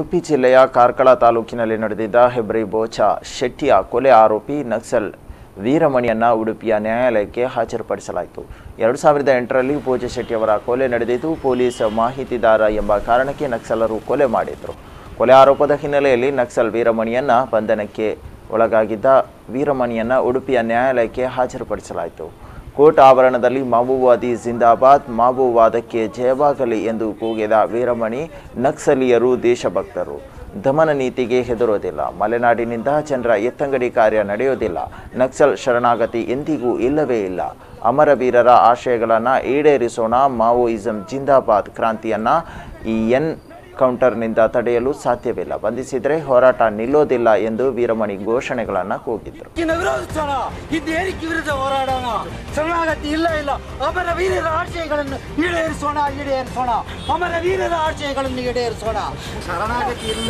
ಉಡುಪಿ ಜಿಲ್ಲೆಯ ಕಾರ್ಕಳ ತಾಲೂಕಿನಲ್ಲಿ ನಡೆದಿದ್ದ ಹೆಬ್ರಿ ಬೋಚಾ ಶೆಟ್ಟಿಯ ಕೊಲೆ ಆರೋಪಿ ನಕ್ಸಲ್ ವೀರಮಣಿಯನ್ನ ಉಡುಪಿಯ ನ್ಯಾಯಾಲಯಕ್ಕೆ ಹಾಜರುಪಡಿಸಲಾಯಿತು. 2008ರಲ್ಲಿ ಬೋಚಾ ಶೆಟ್ಟಿಯವರ ಕೊಲೆ ನಡೆದಿದ್ದು ಪೊಲೀಸ್ ಮಾಹಿತಿದಾರ ಎಂಬ ಕಾರಣಕ್ಕೆ ನಕ್ಸಲರು ಕೊಲೆ ಮಾಡಿದ್ರು. ಕೊಲೆ ಆರೋಪದ ಹಿನ್ನೆಲೆಯಲ್ಲಿ ನಕ್ಸಲ್ ವೀರಮಣಿಯನ್ನ ಬಂಧನಕ್ಕೆ ಒಳಗಾಗಿದ್ದ ವೀರಮಣಿಯನ್ನ ಉಡುಪಿಯ ನ್ಯಾಯಾಲಯಕ್ಕೆ ಹಾಜರುಪಡಿಸಲಾಯಿತು. ಕೋರ್ಟ್ ಆವರಣದಲ್ಲಿ ಮಾವೋವಾದಿ ಜಿಂದಾಬಾದ್, ಮಾವೋವಾದಕ್ಕೆ ಜಯವಾಗಲಿ ಎಂದು ಕೂಗಿದ ವೀರಮಣಿ, ನಕ್ಸಲೀಯರು ದೇಶಭಕ್ತರು, ದಮನ ನೀತಿಗೆ ಹೆದರೋದಿಲ್ಲ, ಮಲೆನಾಡಿನಿಂದ ಜನರ ಎತ್ತಂಗಡಿ ಕಾರ್ಯ ನಡೆಯೋದಿಲ್ಲ, ನಕ್ಸಲ್ ಶರಣಾಗತಿ ಎಂದಿಗೂ ಇಲ್ಲವೇ ಇಲ್ಲ, ಅಮರವೀರರ ಆಶಯಗಳನ್ನು ಈಡೇರಿಸೋಣ, ಮಾವೋಯಿಸಂ ಜಿಂದಾಬಾದ್ ಕ್ರಾಂತಿಯನ್ನು ಈ ಕೌಂಟರ್ನಿಂದ ತಡೆಯಲು ಸಾಧ್ಯವಿಲ್ಲ, ಬಂಧಿಸಿದರೆ ಹೋರಾಟ ನಿಲ್ಲೋದಿಲ್ಲ ಎಂದು ವೀರಮಣಿ ಘೋಷಣೆಗಳನ್ನು ಕೂಗಿದ್ರು. ಶರಣಾಗತಿ ಇಲ್ಲ ಇಲ್ಲ, ಅಮರ ವೀರರ ಆಶಯಗಳನ್ನು ಈಡೇರಿಸೋಣ, ಅಮರ ವೀರರ ಆಶಯಗಳನ್ನು ಈಡೇರಿಸೋಣ. ಶರಣಾಗತಿ ಇಲ್ಲ,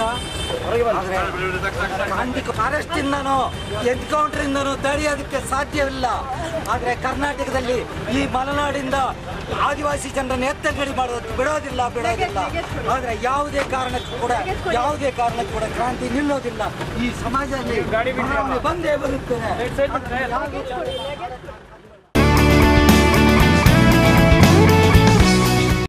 ಅರೆಸ್ಟ್ ಇಂದನೋ ಎನ್ಕೌಂಟರ್ ಇಂದನೋ ತಡೆಯೋದಕ್ಕೆ ಸಾಧ್ಯವಿಲ್ಲ. ಆದರೆ ಕರ್ನಾಟಕದಲ್ಲಿ ಈ ಮಲೆನಾಡಿಂದ ಆದಿವಾಸಿ ಜನರನ್ನು ಎತ್ತಂಗಡಿ ಮಾಡೋದು ಬಿಡೋದಿಲ್ಲ. ಆದರೆ ಯಾವುದೇ ಕಾರಣಕ್ಕೂ ಕೂಡ ಕ್ರಾಂತಿ ನಿಲ್ಲೋದಿಲ್ಲ. ಈ ಸಮಾಜದಲ್ಲಿ ಬಂದೇ ಬರುತ್ತದೆ.